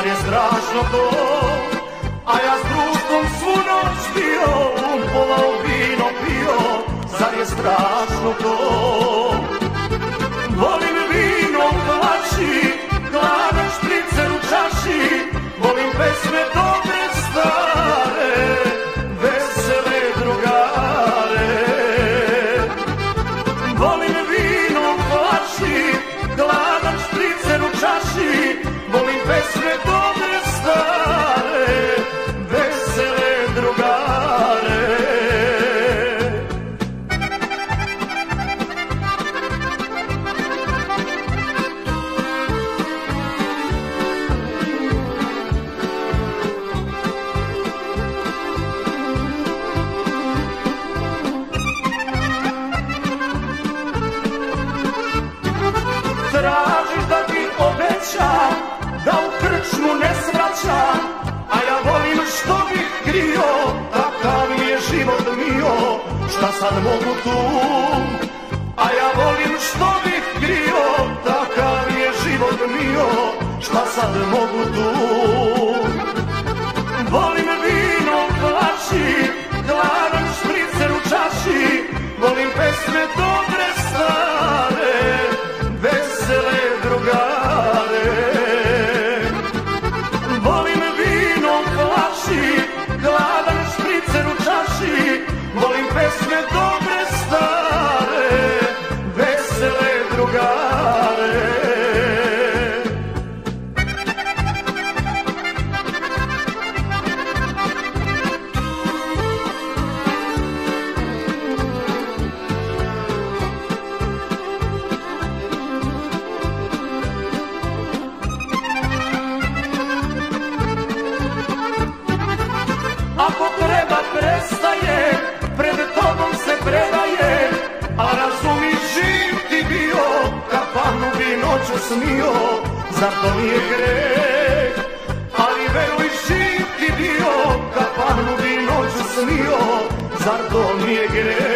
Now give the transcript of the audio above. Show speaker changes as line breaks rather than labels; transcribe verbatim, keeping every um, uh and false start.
zar je strašno to? A ja s društvom svu noć bio, umpoval vino pio, zar je strašno to? Volim vino u glaši, gladan špricer u čaši, volim pesme dobre stare, vesele drugare. Volim vino u glaši, gladan špricer u čaši, volim pesme dobre stare, vesele drugare. Tražiš da ti obećam, da u krčmu ne svraćam, a ja volim što bih krio, takav mi je život mio, šta sad mogu tu? A ja volim što bih krio, takav mi je život mio, šta sad mogu tu? Volim vino u glaši, gladan špricer u čaši, volim pesme dobre stare, vesele drugare. Volim vino u glaši, gladan špricer u čaši, volim pesme dobre stare, vesele drugare. Ako treba prestaje, pred tobom se predaje, a razumiš živ ti bio, kafanu bi noću smio, zar to nije greh? Ali veruj živ ti bio, kafanu bi noću smio, zar to nije greh?